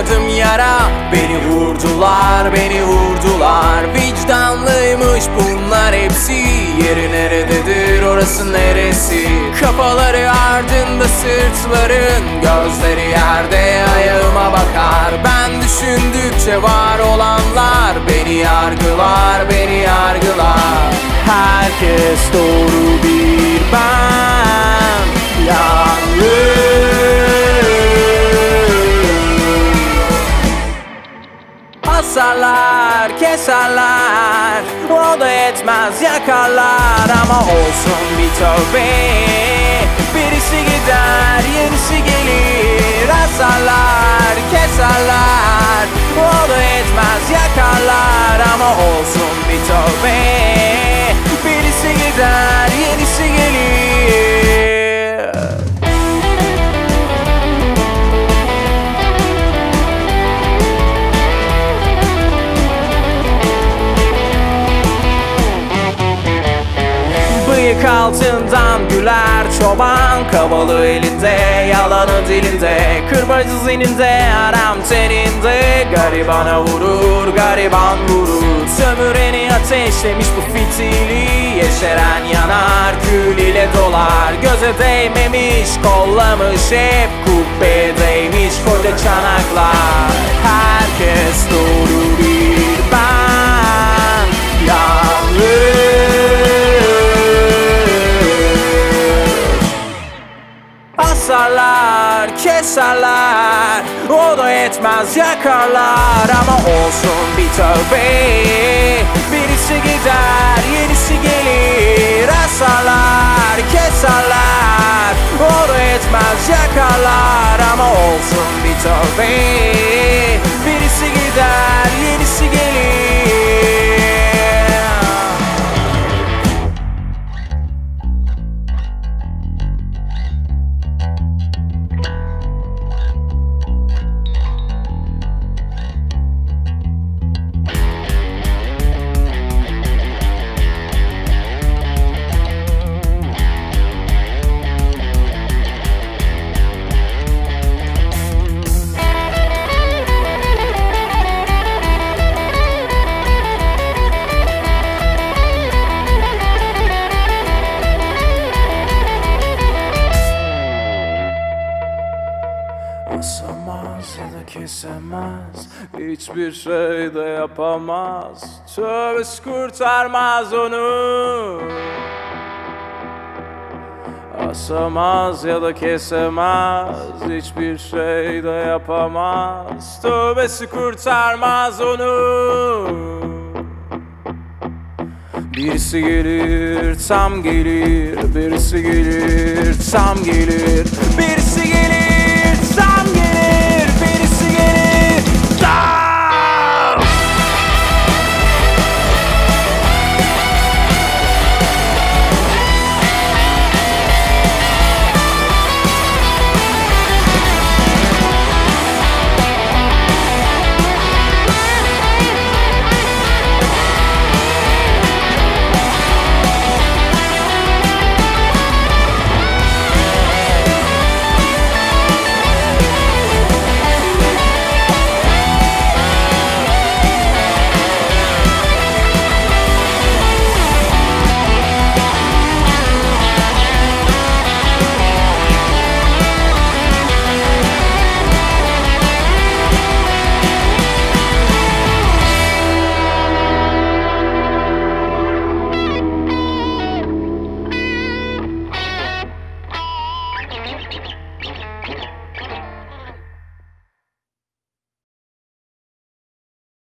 kanadım yara. Beni vurdular, beni vurdular. Vicdanlıymış bunlar hepsi. Yeri nerededir, orası neresi? Kafaları ardında sırtların, gözleri yerde ayağıma bakar. Ben düşündükçe var olanlar beni yargılar, beni yargılar. Herkes doğru bir ben yanlış. Asarlar, keserler, o da yetmez yakarlar. Ama olsun bir tövbe, birisi gider yenisi gelir. Asarlar, keserler, o da yetmez yakarlar. Ama olsun bir tövbe, birisi gider yenisi gelir. Bıyık altından güler çoban, kavalı elinde, yalanı dilinde, kırbacı zininde, aram teninde. Garibana vurur, gariban vurur. Sömüreni ateşlemiş bu fitili, yeşeren yanar, kül ile dolar. Göze değmemiş, kollamış hep kubbedeymiş koca çanaklar. Herkes doğru bir ben yanlış. Asarlar, keserler, o da yetmez yakarlar. Ama olsun bir tövbe, birisi gider yenisi gelir. Asarlar, keserler, o da yetmez yakarlar. Ama olsun bir tövbe, birisi gider yenisi gelir. Asamaz ya da kesemez, hiçbir şey de yapamaz. Tövbesi kurtarmaz onu. Asamaz ya da kesemez, hiçbir şey de yapamaz. Tövbesi kurtarmaz onu. Birisi gelir, tam gelir, birisi gelir, tam gelir, birisi gelir.